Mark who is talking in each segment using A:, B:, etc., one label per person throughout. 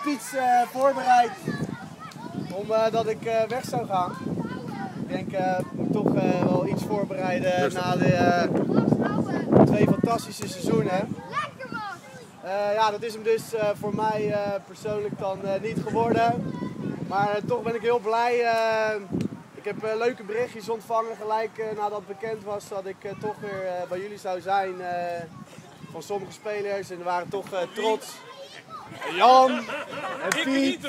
A: iets voorbereid omdat ik weg zou gaan. Ik denk, ik moet toch wel iets voorbereiden na de 2 fantastische seizoenen. Ja, dat is hem dus voor mij persoonlijk dan niet geworden. Maar toch ben ik heel blij. Ik heb leuke berichtjes ontvangen gelijk nadat het bekend was dat ik toch weer bij jullie zou zijn. Van sommige spelers en we waren toch trots. Jan en Piet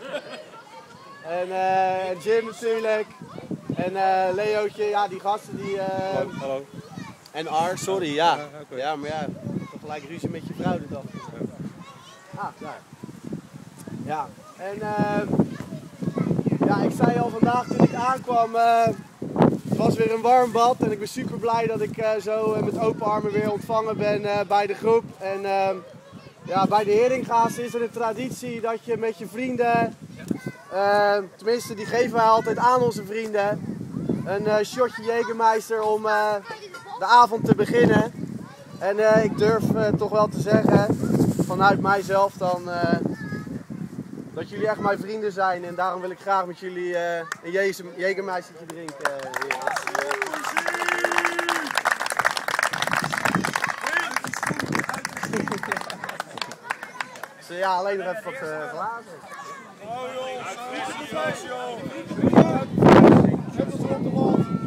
A: en Jim natuurlijk. En Leootje, ja die gasten die...
B: Hallo.
A: En Ar, sorry, ja. Ja, maar ja, toch gelijk ruzie met je vrouw de dag. Ah, daar. Ja, en ja, ik zei al vandaag toen ik aankwam, het was weer een warm bad en ik ben super blij dat ik zo met open armen weer ontvangen ben bij de groep. En ja, bij de Heringa's is er een traditie dat je met je vrienden, tenminste die geven wij altijd aan onze vrienden, een shotje Jägermeister om de avond te beginnen. En ik durf toch wel te zeggen, vanuit mijzelf dan, dat jullie echt mijn vrienden zijn. En daarom wil ik graag met jullie een Jägermeistertje drinken. Dus ja, alleen nog even wat glazen.
C: Oh joh,